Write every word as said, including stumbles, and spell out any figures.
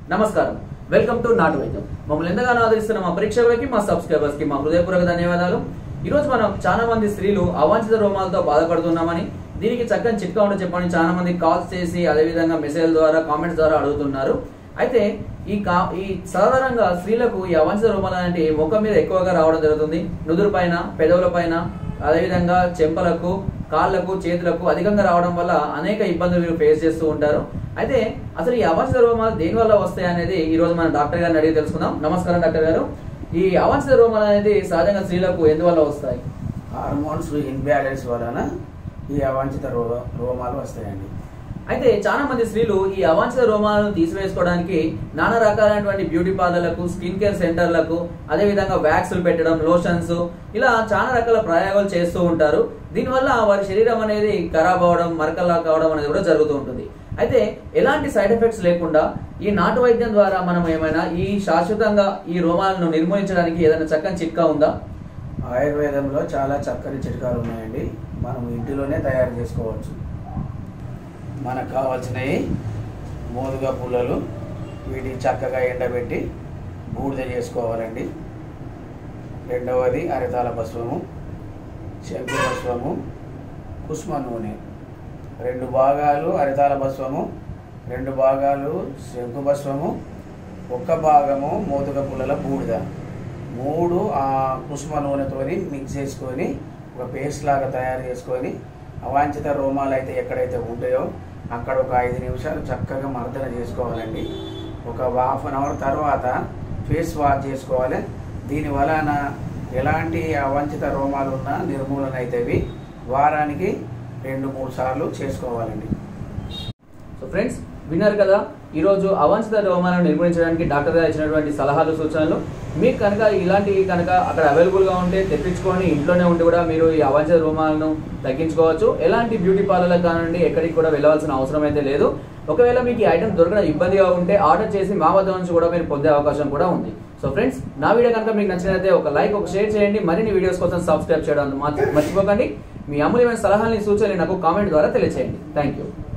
నమస్కారం, welcome to నాటు వైద్యం. మమ్మల్ని ఎంతగానో ఆదరిస్తున్న మా ప్రేక్షకులకి, మా సబ్స్క్రైబర్స్ కి మా హృదయపూర్వక ధన్యవాదాలు. ఈ రోజు మనం చాలా మంది స్త్రీలు అవాంఛిత రోమాలతో బాధపడుతున్నామని, దీనికి చక్కని చిట్కా ఉంటే చెప్పండి చాలా మంది కాల్స్ చేసి అదేవిధంగా మెసేజ్ ద్వారా కామెంట్స్ ద్వారా అడుగుతున్నారు. అయితే ఈ కా ఈ సాధారణంగా స్త్రీలకు ఈ అవాంఛిత రోమాలు అంటే ముఖం మీద ఎక్కువగా రావడం జరుగుతుంది. నుదురు పైన, పెదవుల పైన, అదేవిధంగా చెంపలకు, కాళ్లకు, చేతులకు అధికంగా రావడం వల్ల అనేక ఇబ్బందులు మీరు ఫేస్ చేస్తూ ఉంటారు. అయితే అసలు ఈ అవాంఛిత రోమాలు దేని వల్ల వస్తాయి అనేది ఈ రోజు మన డాక్టర్ గారిని అడిగి తెలుసుకుందాం. నమస్కారం డాక్టర్ గారు. ఈ అవాంఛిత రోమాలు అనేది సహజంగా స్త్రీలకు ఎందువల్ల వస్తాయి? హార్మోన్స్ ఇంబ్యాలెన్స్ వలన ఈ అవాంఛిత రో రోమాలు వస్తాయండి. అయితే చాలా మంది స్త్రీలు ఈ అవాంఛిత రోమాలను తీసివేసుకోవడానికి నానా రకాలైనటువంటి బ్యూటీ పార్లర్లకు, స్కిన్ కేర్ సెంటర్లకు, అదేవిధంగా వ్యాక్స్లు పెట్టడం, లోషన్స్, ఇలా చాలా రకాల ప్రయోగాలు చేస్తూ ఉంటారు. దీనివల్ల వారి శరీరం అనేది ఖరాబ్ అవడం, మరకల్లా కావడం అనేది కూడా జరుగుతూ ఉంటుంది. అయితే ఎలాంటి సైడ్ ఎఫెక్ట్స్ లేకుండా ఈ నాటు వైద్యం ద్వారా మనం ఏమైనా ఈ శాశ్వతంగా ఈ రోమాలను నిర్మూలించడానికి ఏదైనా చక్కని చిట్కా ఉందా? ఆయుర్వేదంలో చాలా చక్కని చిట్కాలు ఉన్నాయండి. మనం ఇంటిలోనే తయారు చేసుకోవచ్చు. మనకు కావాల్సినవి మోదుగా పుల్లలు, వీటిని చక్కగా ఎండబెట్టి బూడిద చేసుకోవాలండి. రెండవది అరితాల భస్వము, శంకు భస్వము, కుసుమ నూనె. రెండు భాగాలు అరితాల భస్వము, రెండు భాగాలు శంకు భస్వము, ఒక్క భాగము మోదుగ పుల్లల బూడిద. మూడు ఆ కుసుమ నూనెతోని మిక్స్ చేసుకొని ఒక పేస్ట్ లాగా తయారు చేసుకొని అవాంఛిత రోమాలు అయితే ఎక్కడైతే ఉంటాయో అక్కడ ఒక ఐదు నిమిషాలు చక్కగా మర్దన చేసుకోవాలండి. ఒక హాఫ్ అన్ అవర్ తర్వాత ఫేస్ వాష్ చేసుకోవాలి. దీని వలన ఎలాంటి అవాంఛిత రోమాలు ఉన్నా నిర్మూలన అవుతాయి. వారానికి రెండు మూడు సార్లు చేసుకోవాలండి. సో ఫ్రెండ్స్, విన్నారు కదా, ఈరోజు అవాంఛిత రోమాలను నిర్మూలించడానికి డాక్టర్ గారు ఇచ్చినటువంటి సలహాలు, సూచనలు. మీకు కనుక ఇలాంటివి కనుక అక్కడ అవైలబుల్గా ఉంటే తెప్పించుకొని ఇంట్లోనే ఉండి కూడా మీరు ఈ అవాంఛిత రోమాలను తగ్గించుకోవచ్చు. ఎలాంటి బ్యూటీ పార్లర్లకు కానివ్వండి ఎక్కడికి కూడా వెళ్ళవలసిన అవసరం అయితే లేదు. ఒకవేళ మీకు ఈ ఐటమ్ దొరకడం ఇబ్బందిగా ఉంటే ఆర్డర్ చేసి మా వద్ద నుంచి కూడా మీరు పొందే అవకాశం కూడా ఉంది. సో ఫ్రెండ్స్, నా వీడియో కనుక మీకు నచ్చినట్లయితే ఒక లైక్, ఒక షేర్ చేయండి. మరిన్ని వీడియోస్ కోసం సబ్స్క్రైబ్ చేయడం మాత్రం మర్చిపోకండి. మీ అమూల్యమైన సలహాలని, సూచనలు నాకు కామెంట్ ద్వారా తెలియజేయండి. Thank you.